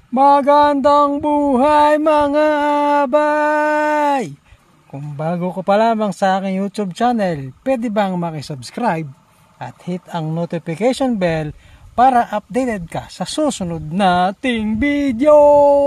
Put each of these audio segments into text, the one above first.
Magandang buhay mga abay! Kung bago ko pa lamang sa aking YouTube channel, pwede bang makisubscribe at hit ang notification bell para updated ka sa susunod nating video!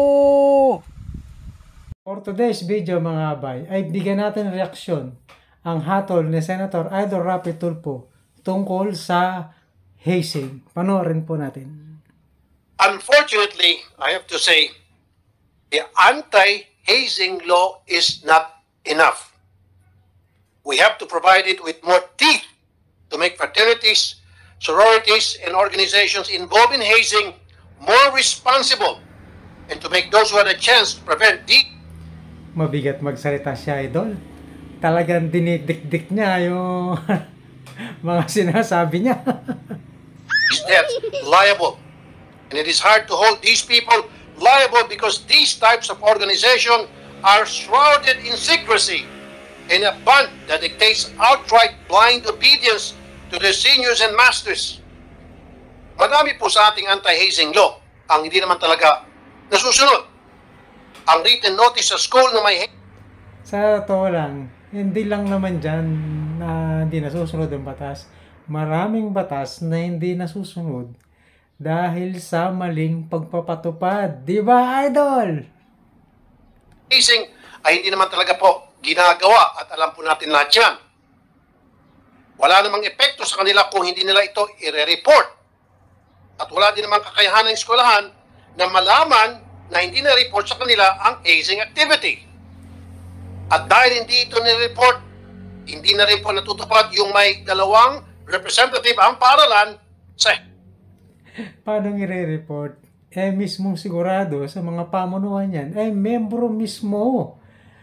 For today's video mga abay, ay bigyan natin reaksyon ang hatol ni Senator Idol Rapi Tulfo tungkol sa hazing. Panoorin po natin. Unfortunately, I have to say, the anti-hazing law is not enough. We have to provide it with more teeth to make fraternities, sororities, and organizations involved in hazing more responsible and to make those who had a chance to prevent the... Mabigat magsalita siya, Idol. Talagang dinidikdik niya yung mga sinasabi niya. ...steps liable. And it is hard to hold these people liable because these types of organizations are shrouded in secrecy in a bond that dictates outright blind obedience to their seniors and masters. Madami po sa ating anti-hazing law ang hindi naman talaga nasusunod. Ang written notice sa school na may... Sa totoo lang, hindi lang naman dyan na hindi nasusunod ang batas. Maraming batas na hindi nasusunod dahil sa maling pagpapatupad. Di ba, Idol? Hazing ay hindi naman talaga po ginagawa at alam po natin lahat yan. Wala namang epekto sa kanila kung hindi nila ito i-report. At wala din namang kakayahan ng eskwelahan na malaman na hindi na-report sa kanila ang hazing activity. At dahil hindi ito ni-report, hindi na rin po natutupad yung may dalawang representative ang paaralan sa... Paano i-report? Mismong sigurado sa mga pamunuan yan, membro mismo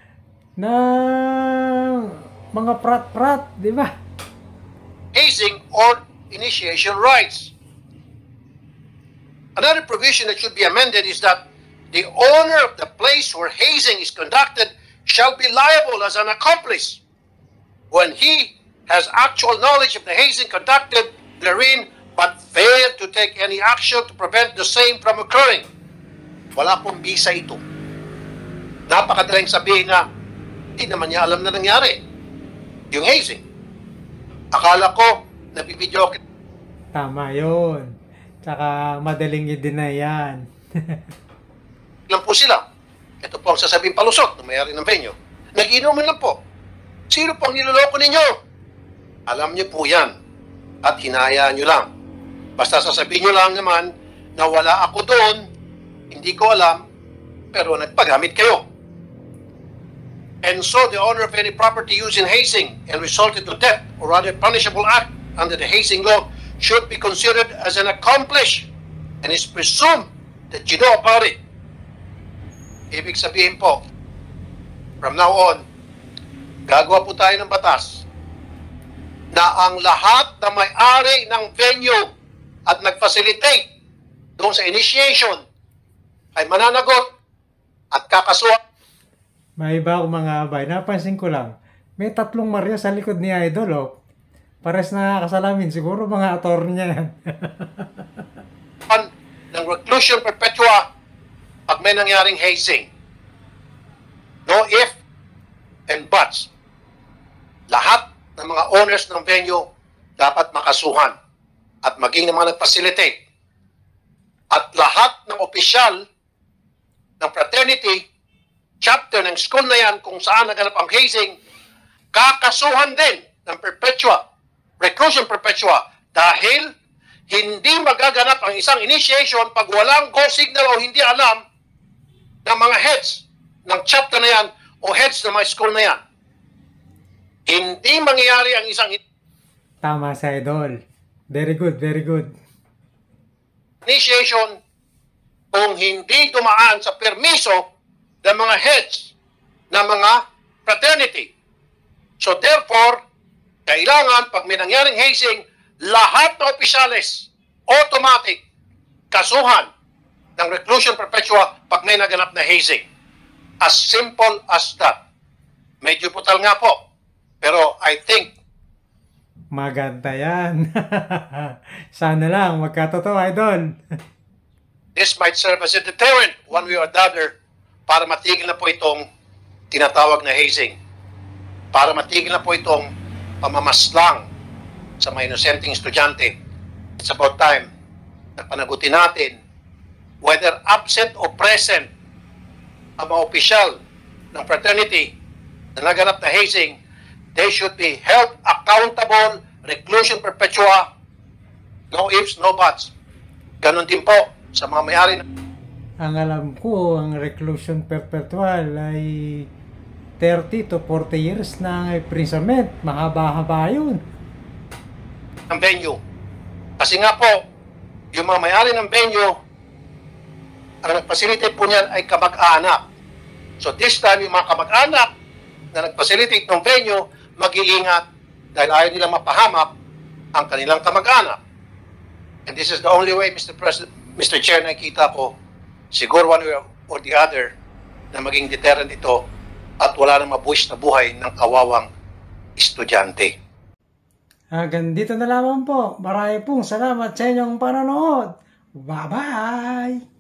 ng mga prat-prat, di ba? Hazing or initiation rights. Another provision that should be amended is that the owner of the place where hazing is conducted shall be liable as an accomplice when he has actual knowledge of the hazing conducted therein but failed to take any action to prevent the same from occurring. Wala pong bisa ito. Napakadaling sabihin na hindi naman niya alam na nangyari yung hazing. Akala ko nabibidyo. Tama yun. Tsaka madaling i-deny yan. Lang po sila. Ito po ang sasabihin palusot ng mayari ng venue. Nag-inuman lang po. Sino pong niloloko ninyo? Alam niyo po yan. At hinayaan niyo lang. Basta sasabihin nyo lang naman na wala ako doon, hindi ko alam, pero nagpagamit kayo. And so the owner of any property used in hazing and resulted to death or other punishable act under the hazing law should be considered as an accomplice and is presumed that you know about it. Ibig sabihin po, from now on, gagawa po tayo ng batas na ang lahat na may-ari ng venue at nag-facilitate doon sa initiation ay mananagot at kakasuhan. May iba akong mga abay. Napansin ko lang, may 3 Maria sa likod ni Idol, oh. Pares na kasalamin. Siguro mga attorney niya yan. ng reclusion perpetua pag may nangyaring hazing. No if and buts. Lahat ng mga owners ng venue dapat makasuhan at maging ng mga nag-facilitate. At lahat ng opisyal ng fraternity, chapter ng school na yan kung saan naganap ang hazing, kakasuhan din ng perpetua, reclusion perpetua, dahil hindi magaganap ang isang initiation pag walang go signal o hindi alam ng mga heads ng chapter na yan o heads ng mga school na yan. Hindi mangyayari ang isang... Tama sa Idol. Very good, very good. Initiation kung hindi dumaan sa permiso ng mga heads ng mga fraternity. So therefore, kailangan pag may nangyaring hazing, lahat ng opisyales, automatic, kasuhan ng reclusion perpetua pag may naganap na hazing. As simple as that. Medyo putal nga po. Pero I think maganda yan. Sana lang magkatotoo, Idol. this might serve as a deterrent one way or the other para matigil na po itong tinatawag na hazing. Para matigil na po itong pamamaslang sa mga inosenteng estudyante. It's about time na panagutin natin whether absent o present ang mga opisyal ng fraternity na naganap na hazing, they should be held accountable, reclusion perpetua, no ifs, no buts. Ganon din po sa mga may-ari. Ang alam ko, ang reclusion perpetual ay 30 to 40 years na ang imprisonment. Mahaba-haba yun. Ang venue. Kasi nga po, yung mga may-ari ng venue, ang nag-facilitate po niyan ay kamag-anak. So this time, yung mga kamag-anak na nag-facilitate ng venue, mag-iingat dahil ayaw nilang mapahamak ang kanilang kamag-anak. And this is the only way, Mr. President, Mr. Chair, nakikita ko, siguro one way or the other, na maging deterrent ito at wala nang mabuwis na buhay ng kawawang estudyante. Hanggang dito na lamang po. Marami pong salamat sa inyong panonood. Bye-bye!